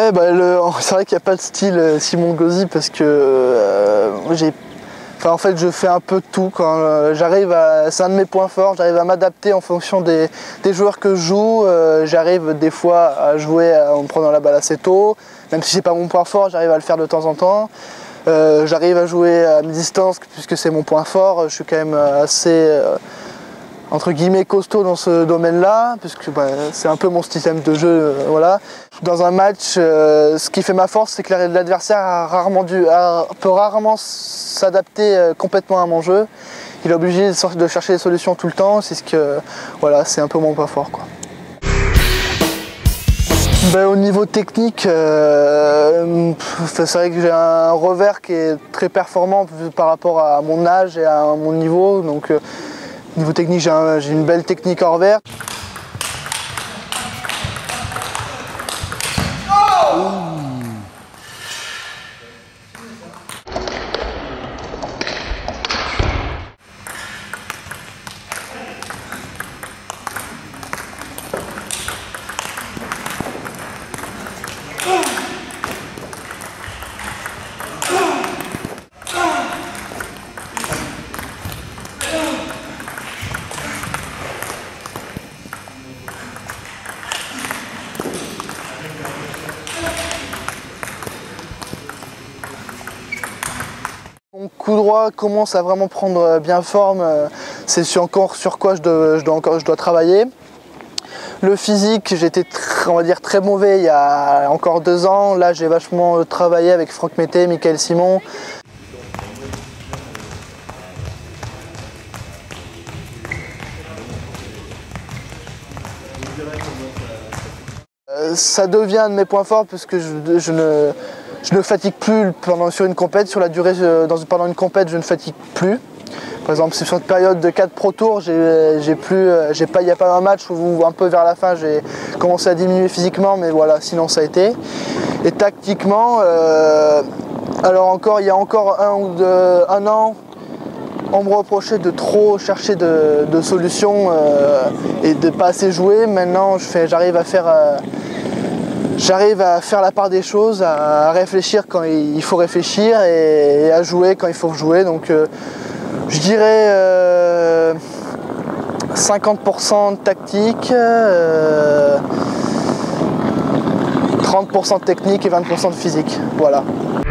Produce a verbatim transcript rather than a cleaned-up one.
Ouais, bah, c'est vrai qu'il n'y a pas de style Simon Gauzy parce que euh, j'ai... Enfin, en fait, je fais un peu de tout. Quand euh, j'arrive à... C'est un de mes points forts, j'arrive à m'adapter en fonction des, des joueurs que je joue. Euh, j'arrive des fois à jouer en prenant la balle assez tôt. Même si c'est pas mon point fort, j'arrive à le faire de temps en temps. Euh, j'arrive à jouer à mi-distance puisque c'est mon point fort. Je suis quand même assez... Euh, entre guillemets costaud dans ce domaine-là, puisque bah, c'est un peu mon système de jeu, euh, voilà. Dans un match, euh, ce qui fait ma force, c'est que l'adversaire a rarement dû, a, peut rarement s'adapter euh, complètement à mon jeu. Il est obligé de, de chercher des solutions tout le temps, c'est ce que, voilà, c'est un peu mon point fort, quoi. Ben, au niveau technique, euh, c'est vrai que j'ai un revers qui est très performant par rapport à mon âge et à mon niveau, donc euh, niveau technique, j'ai un, une belle technique hors vert. Oh Mon coup droit commence à vraiment prendre bien forme, c'est encore sur quoi je dois, je dois, encore, je dois travailler. Le physique, j'étais on va dire très mauvais il y a encore deux ans, là j'ai vachement travaillé avec Franck Mété, Michael Simon. Ça devient un de mes points forts parce que je, je ne... Je ne fatigue plus pendant, sur une compète, sur la durée, dans, pendant une compète, je ne fatigue plus. Par exemple, c'est sur une période de quatre Pro Tours, j'ai plus, j'ai pas, il n'y a pas un match où un peu vers la fin, j'ai commencé à diminuer physiquement, mais voilà, sinon ça a été. Et tactiquement, euh, alors encore, il y a encore un ou deux, un an, on me reprochait de trop chercher de, de solutions euh, et de pas assez jouer. Maintenant, j'arrive à faire... Euh, J'arrive à faire la part des choses, à réfléchir quand il faut réfléchir et à jouer quand il faut jouer. Donc euh, je dirais euh, cinquante pour cent de tactique, euh, trente pour cent de technique et vingt pour cent de physique. Voilà.